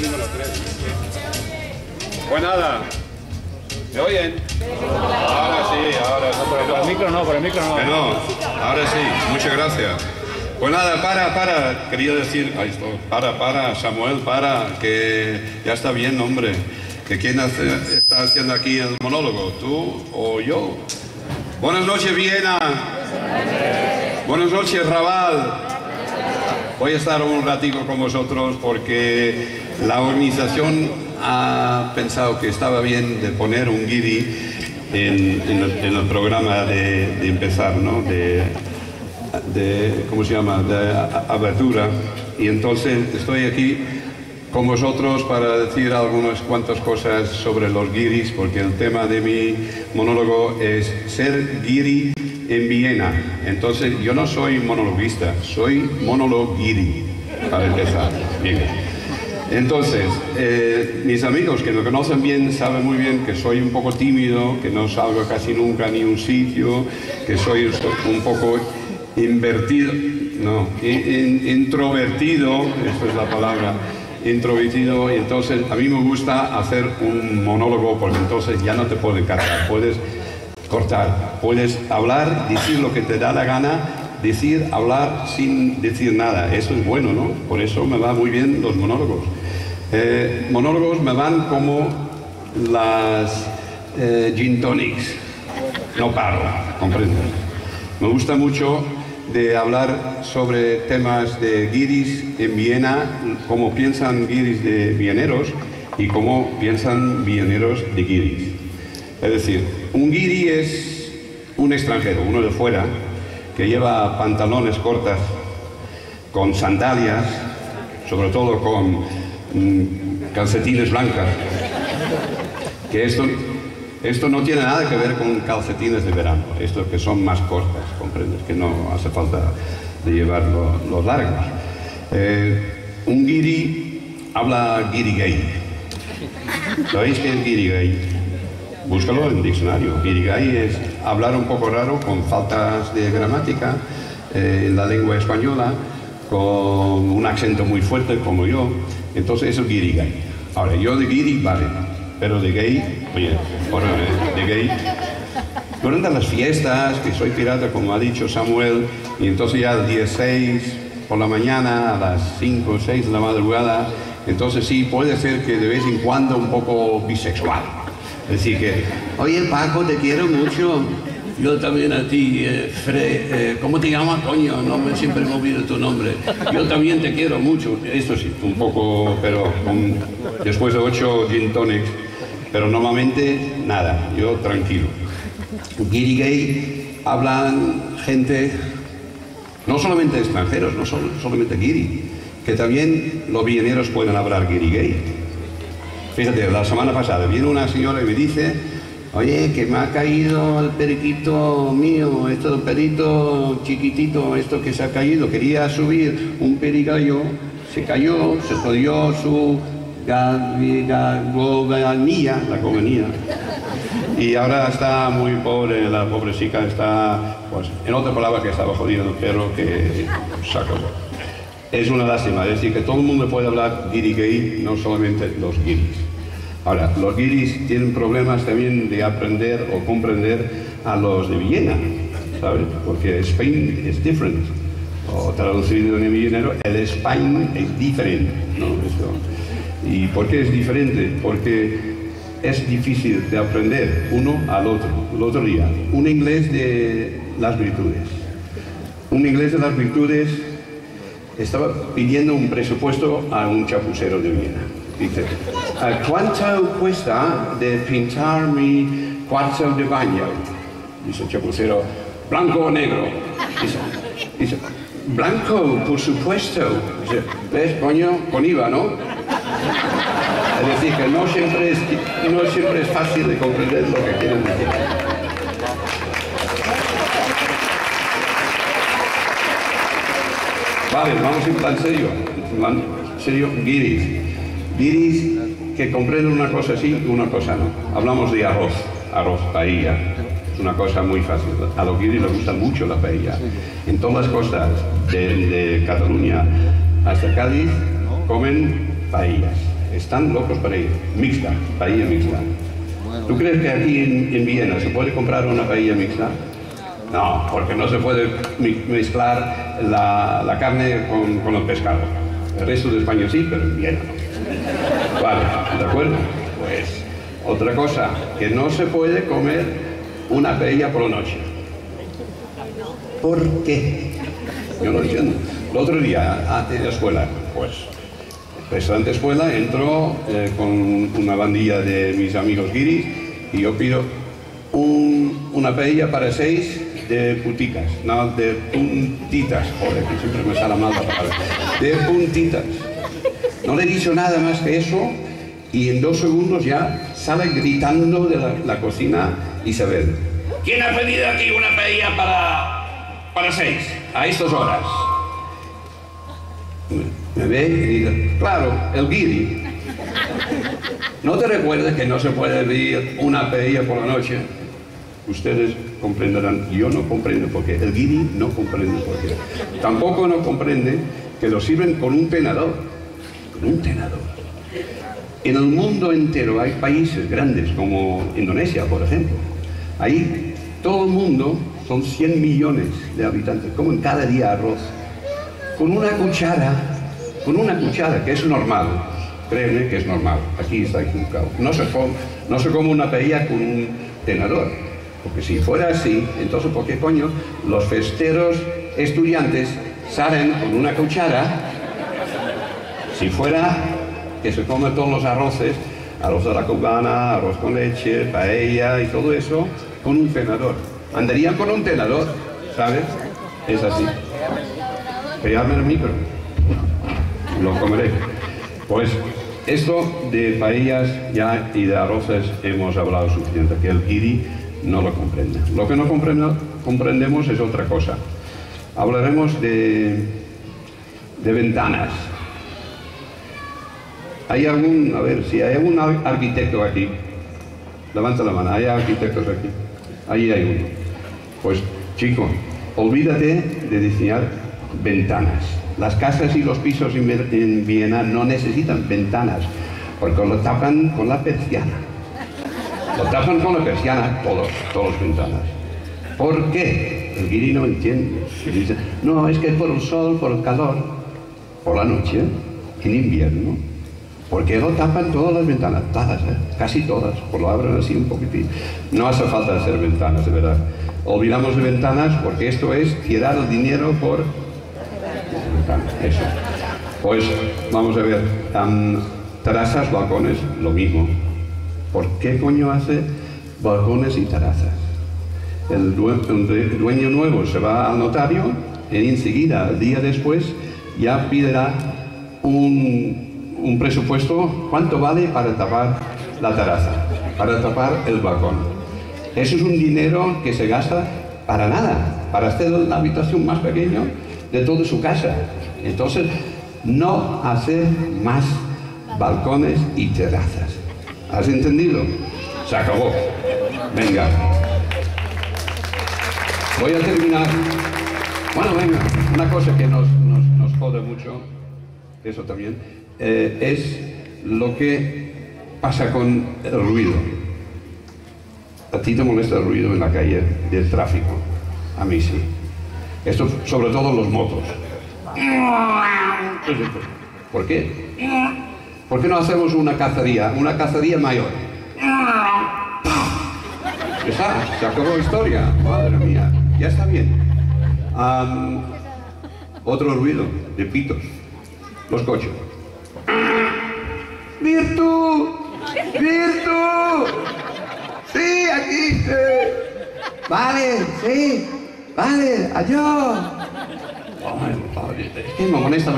número 3. Pues nada, ¿me oyen? Ahora sí, ahora sí. Por el micro no, por el micro no. No, ahora sí, muchas gracias. Pues nada, para, quería decir, ahí está, para, Samuel, que ya está bien, hombre. Que quién está haciendo aquí el monólogo, tú o yo. Buenas noches, Viena. Buenas noches, Raval. Voy a estar un ratito con vosotros porque la organización ha pensado que estaba bien de poner un guiri en el programa de empezar, ¿no? ¿Cómo se llama? De abertura. Y entonces estoy aquí con vosotros para decir algunas cuantas cosas sobre los guiris, porque el tema de mi monólogo es ser guiri en Viena. Entonces yo no soy monologuista, soy monologuiri, para empezar. Bien. Entonces, mis amigos que me conocen bien saben muy bien que soy un poco tímido, que no salgo casi nunca ni a un sitio, que soy un poco introvertido, esta es la palabra, introvertido, y entonces a mí me gusta hacer un monólogo porque entonces ya no te puedes cortar, puedes hablar, decir lo que te da la gana, hablar sin decir nada. Eso es bueno, ¿no? Por eso me va muy bien los monólogos. Monólogos me van como las gin tonics, no paro, ¿comprendes? Me gusta mucho de hablar sobre temas de guiris en Viena, cómo piensan guiris de vieneros y cómo piensan vieneros de guiris. Es decir, un guiri es un extranjero, uno de fuera, que lleva pantalones cortas, con sandalias, sobre todo con calcetines blancas, que esto no tiene nada que ver con calcetines de verano, estos que son más cortas, comprendes, que no hace falta de llevar los largos. Un guiri habla guirigay. ¿Sabéis qué es guirigay? Búscalo en el diccionario. Guirigay es hablar un poco raro, con faltas de gramática en la lengua española, con un acento muy fuerte como yo. Entonces eso es guirigay. Ahora, yo de guiri, vale, pero de gay, oye, de gay, durante las fiestas, que soy pirata, como ha dicho Samuel, y entonces ya al día 6 por la mañana, a las 5 o 6 de la madrugada, entonces sí, puede ser que de vez en cuando un poco bisexual. Es decir que, oye Paco, te quiero mucho. Yo también a ti, ¿cómo te llamas, coño? No, siempre me olvido tu nombre. Yo también te quiero mucho. Esto sí, un poco, pero después de 8 gin tonics, pero normalmente nada, yo tranquilo. Guirigay hablan gente, no solamente extranjeros, no solamente guiri, que también los vieneros pueden hablar guirigay. Fíjate, la semana pasada viene una señora y me dice, oye, que me ha caído el periquito mío, esto del perito chiquitito, esto que se ha caído, quería subir un perigallo, se cayó, se jodió su goganía, la goganía, y ahora está muy pobre, la pobrecita está, pues, en otra palabra, que estaba jodido el perro que sacó. Es una lástima, es decir, que todo el mundo puede hablar guirigay, no solamente los guiris. Ahora, los guiris tienen problemas también de aprender o comprender a los de Viena, ¿sabes? Porque Spain es different, o traducido en villenero, el Spain es diferente, ¿no? ¿Y por qué es diferente? Porque es difícil de aprender uno al otro. El otro día, un inglés de las virtudes. Un inglés de las virtudes estaba pidiendo un presupuesto a un chapucero de Viena. Dice, ¿cuánto cuesta de pintar mi cuarto de baño? Dice el chapucero, ¿blanco o negro? Dice, blanco, por supuesto. Dice, ¿ves, coño? Con IVA, ¿no? Es decir, que no siempre es fácil de comprender lo que quieren decir. Vale, vamos en plan serio. En plan serio, guiris. Guiris que comprenden una cosa sí y una cosa no. Hablamos de arroz, paella. Es una cosa muy fácil. A los guiris les gusta mucho la paella. En todas las costas de Cataluña hasta Cádiz comen paellas. están locos para ir. Mixta, paella mixta. ¿Tú crees que aquí en Viena se puede comprar una paella mixta? No, porque no se puede mezclar la carne con el pescado. El resto de España sí, pero en Viena no. Vale, ¿de acuerdo? Pues otra cosa, que no se puede comer una paella por la noche. ¿Por qué? Yo no entiendo. El otro día, antes de la escuela, pues, restaurante escuela, entro con una bandilla de mis amigos guiris y yo pido una paella para 6 de puticas, no de puntitas. Joder, que siempre me sale mal la palabra. De puntitas. No le he dicho nada más que eso y en 2 segundos ya sale gritando de la cocina Isabel. ¿Quién ha pedido aquí una paella para 6 a estas horas? Me ve y dice, claro, el guiri. ¿No te recuerdas que no se puede pedir una paella por la noche? Ustedes comprenderán, yo no comprendo por qué. El guiri no comprende por qué. Tampoco no comprende que lo sirven con un tenedor. Con un tenedor. En el mundo entero hay países grandes como Indonesia, por ejemplo. Ahí todo el mundo son 100 millones de habitantes, comen cada día arroz. Con una cuchara, que es normal, créeme que es normal, aquí está equivocado. No se come una paella con un tenedor, porque si fuera así, entonces ¿por qué coño los festeros estudiantes salen con una cuchara? Si fuera que se come todos los arroces, arroz de la cubana, arroz con leche, paella y todo eso, con un tenedor. Andarían con un tenedor, ¿sabes? Es así. Pegarme el micro. Lo comeré. Pues esto de paellas ya y de arroces hemos hablado suficiente, que el guiri no lo comprende. Lo que no comprendemos es otra cosa. Hablaremos de ventanas. ¿Hay algún, a ver, si hay algún arquitecto aquí? Levanta la mano, ¿hay arquitectos aquí? Ahí hay uno. Pues, chico, olvídate de diseñar ventanas. Las casas y los pisos en Viena no necesitan ventanas, porque lo tapan con la persiana. Lo tapan con la persiana, todas las ventanas. ¿Por qué? El guiri no entiende. Dice, no, es que es por el sol, por el calor, por la noche, en invierno. ¿Por qué lo tapan todas las ventanas? Todas, casi todas, pues lo abren así un poquitín. No hace falta hacer ventanas, de verdad. Olvidamos de ventanas porque esto es tirar el dinero por ventanas, eso. Pues vamos a ver, terrazas, balcones, lo mismo. ¿Por qué coño hace balcones y terrazas? El dueño nuevo se va al notario y enseguida, el día después, ya pedirá un presupuesto, ¿cuánto vale para tapar la terraza? Para tapar el balcón. Eso es un dinero que se gasta para nada, para hacer la habitación más pequeña de toda su casa. Entonces, no hacer más balcones y terrazas. ¿Has entendido? Se acabó. Venga. Voy a terminar. Bueno, venga, una cosa que nos jode mucho, eso también, es lo que pasa con el ruido. ¿A ti te molesta el ruido en la calle del tráfico? A mí sí. Esto, sobre todo los motos. ¿Por qué? ¿Por qué no hacemos una cacería mayor? Esa, se acabó la historia. Madre mía, ya está bien. Otro ruido de pitos. Los coches. ¡Virtu! ¡Virtu! ¡Sí, aquí! Sí. Vale, sí. Vale, adiós. Es que me molesta.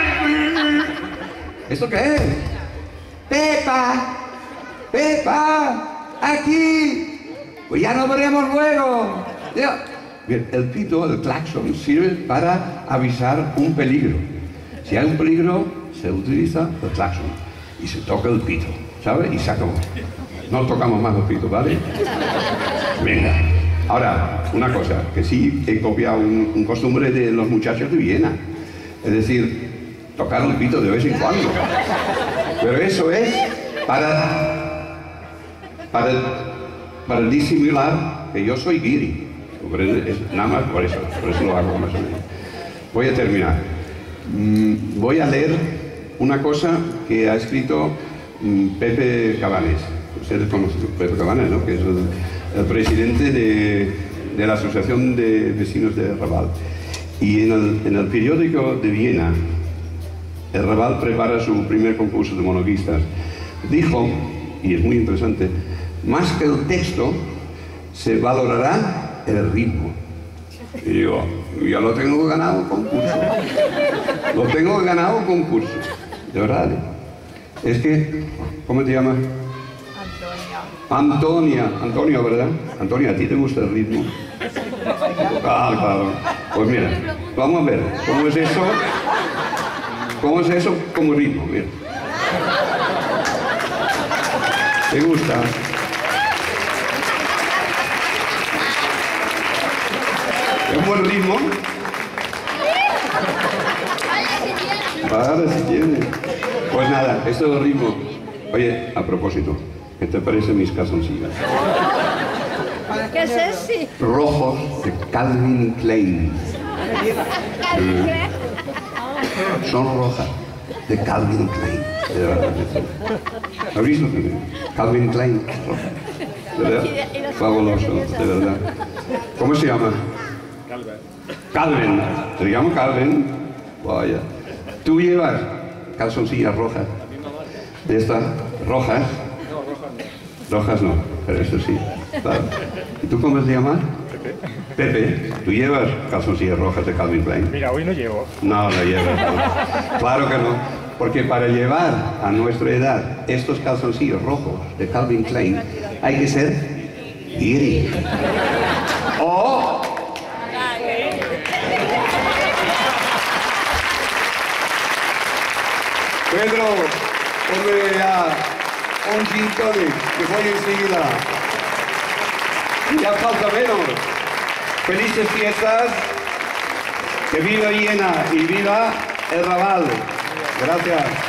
¿Esto qué es? ¡Pepa! ¡Pepa! ¡Aquí! Pues ya nos veremos luego. Bien, el pito, el claxon, sirve para avisar un peligro. Si hay un peligro, se utiliza el claxon y se toca el pito, ¿sabes? Y se acabó. No tocamos más el pito, ¿vale? Venga. Ahora, una cosa, que sí he copiado un costumbre de los muchachos de Viena. Es decir, tocar el pito de vez en cuando. Pero eso es para disimular que yo soy guiri. Nada más por eso lo hago más o menos. Voy a terminar. Voy a leer una cosa que ha escrito Pepe Cabanes. Ustedes conocen a Pepe Cabanes, ¿no? Que es el presidente de la Asociación de Vecinos de Raval. Y en el periódico de Viena, el Raval prepara su primer concurso de monologuistas. Dijo, y es muy interesante, más que el texto, se valorará el ritmo. Y digo, ya lo tengo ganado concurso. Lo tengo ganado concurso. De verdad. Es que, ¿cómo te llamas? Antonia, ¿verdad? Antonia, ¿a ti te gusta el ritmo? Claro. Pues mira, vamos a ver, ¿cómo es eso? ¿Cómo es eso como ritmo? Mira. ¿Te gusta? ¿Es un buen ritmo? Vale, si tiene. Pues nada, esto es el ritmo. Oye, a propósito, ¿qué te parecen mis calzoncillos? ¿Qué es eso? Rojos de Calvin Klein. Son rojas de Calvin Klein. De verdad. ¿Has visto? Calvin Klein. ¿Verdad? Fabuloso, de verdad. ¿Cómo se llama? Calvin. ¿Te llamo Calvin? Vaya. ¿Tú llevas calzoncillas rojas? ¿De estas? ¿Rojas? Rojas no, pero eso sí. Claro. ¿Y tú cómo te llamas? Pepe, ¿tú llevas calzoncillas rojas de Calvin Klein? Mira, hoy no llevo. No, no llevas. No. Claro que no. Porque para llevar a nuestra edad estos calzoncillos rojos de Calvin Klein hay que ser guiri. O... Pedro, ponme ya un gin tonic, que voy enseguida. Ya falta menos. Felices fiestas, que viva Viena y viva el Raval. Gracias.